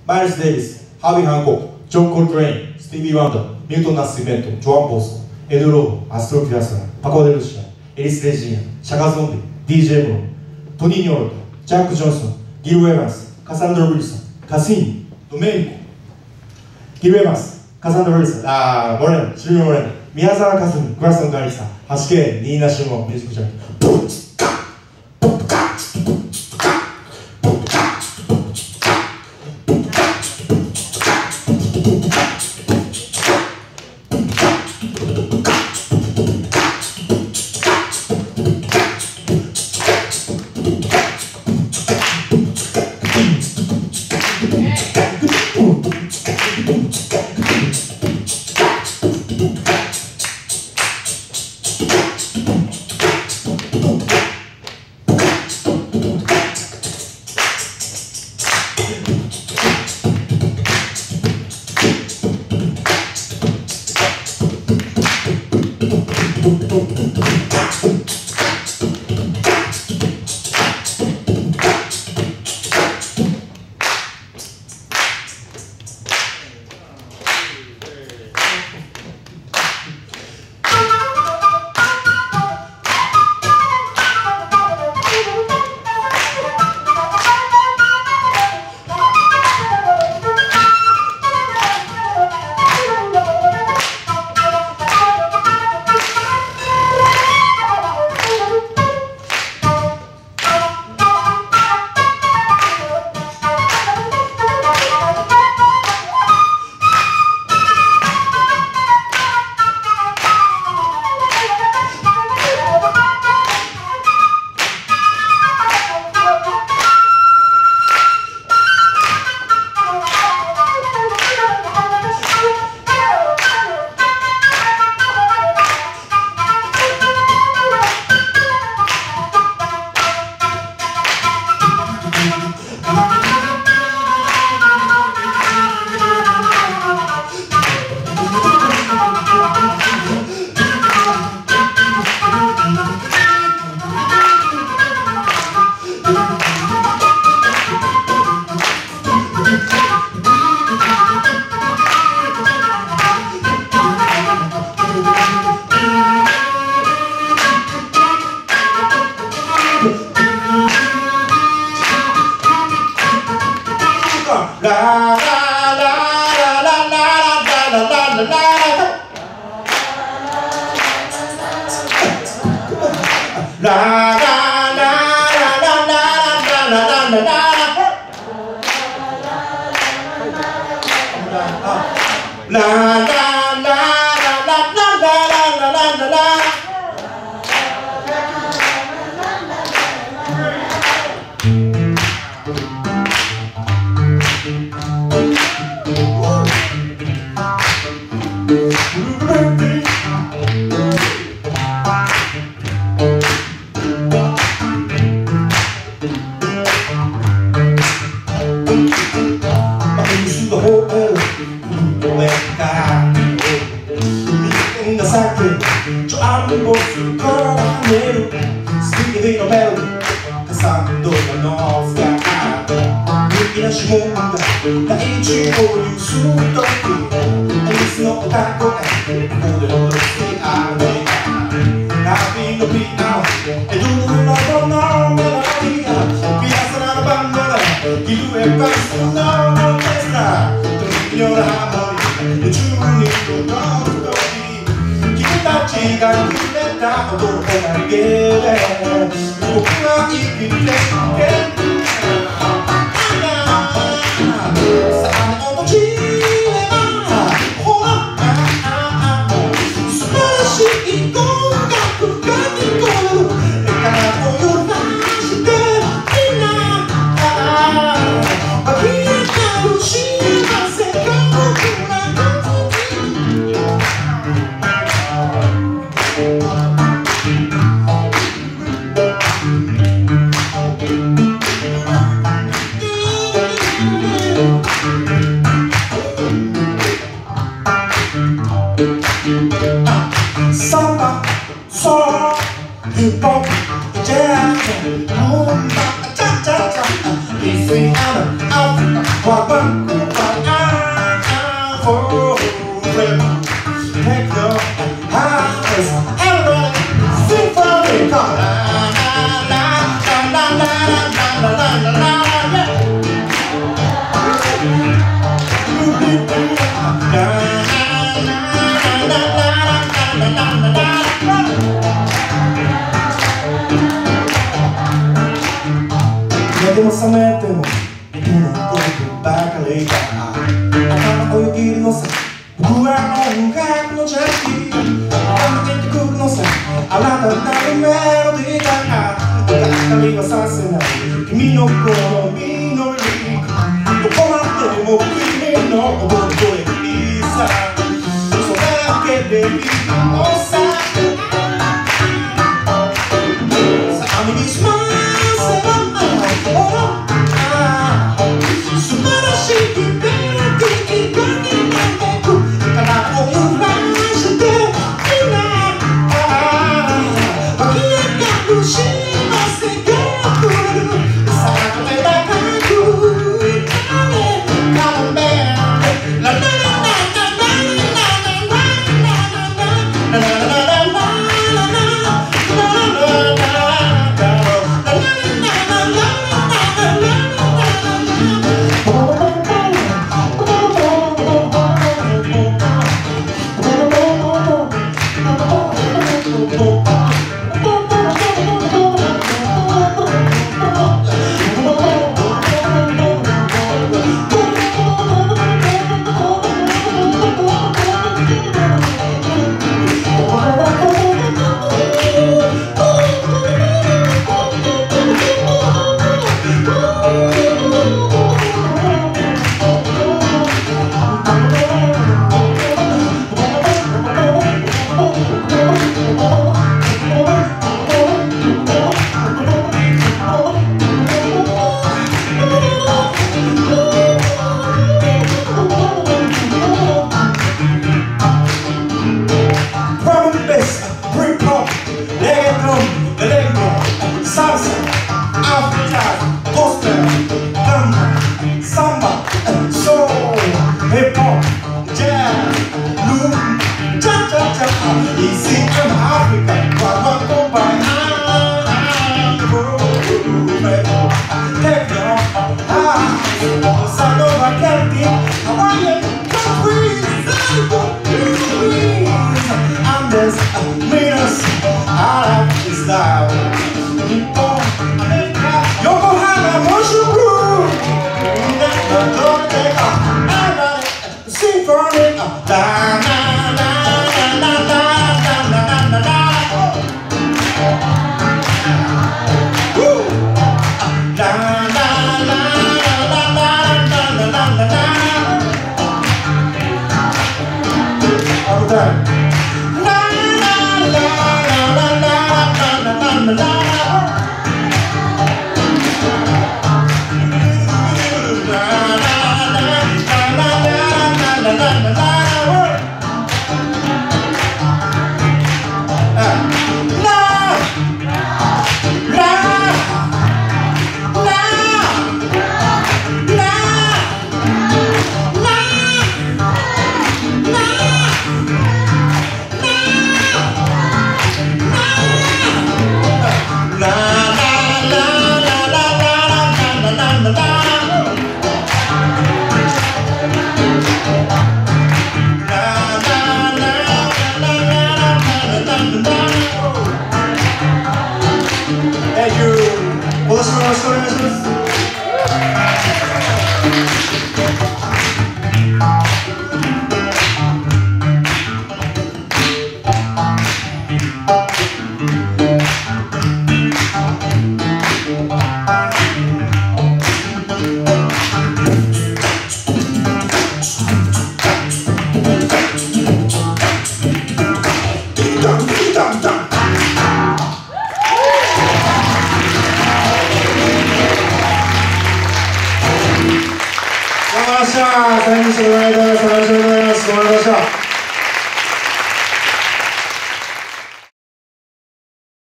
マイルス・デイビス、ハービー・ハンコック、ジョン・コルトレイン、スティービー・ワンダー、ニュートン・ナス・イベント、ジョアン・ボースト、エド・ローブ、アストロ・ピアスラー、パコ・デルシア、エリス・レジーナ、シャガ・ゾンビ、DJ ブロン、トニー・ニョーロト、ジャック・ジョンソン、ギル・ウェーバンス、カサンドラ・ウィルソン、カシーニ、ドメニコ、ギル・ウェーバンス、カサンドラ・ウィルソン、モレノ、シルビア・モレノ、宮沢かすみ、クラストン・ガリサ、8K、ニーナ・シュモン、ミュージックジャンプ、ブッチッカッ、ブッカッ、ブッチッカッ、ブッカッ、ブッカッ、ブッカッ、 Cha cha cha, Walk back, forever. Take your eyes, everybody, sing for me. Come on. La la la la la la la la la.でも覚めてもこのことばかりだ。頭をよぎるのさ、僕は音楽のジャンキー。出てくるのさ、あなたなるメロディーが。光はさせない君のこの実り。どこまでも君の踊る声にさ、それだけでいいのさ。さあ耳すませば素晴らしいメロディーがになってくからを揺らしてみんな湧き上がる幸せが来るさあめ高くカメラメラララララララララララララララYokohama, motion blue. Sing for me. La la la la la la la la la. Woo. La la la la la la la la la. All the time. La la la la la la la la la la. Saigenjiでございます。ありがとうございます。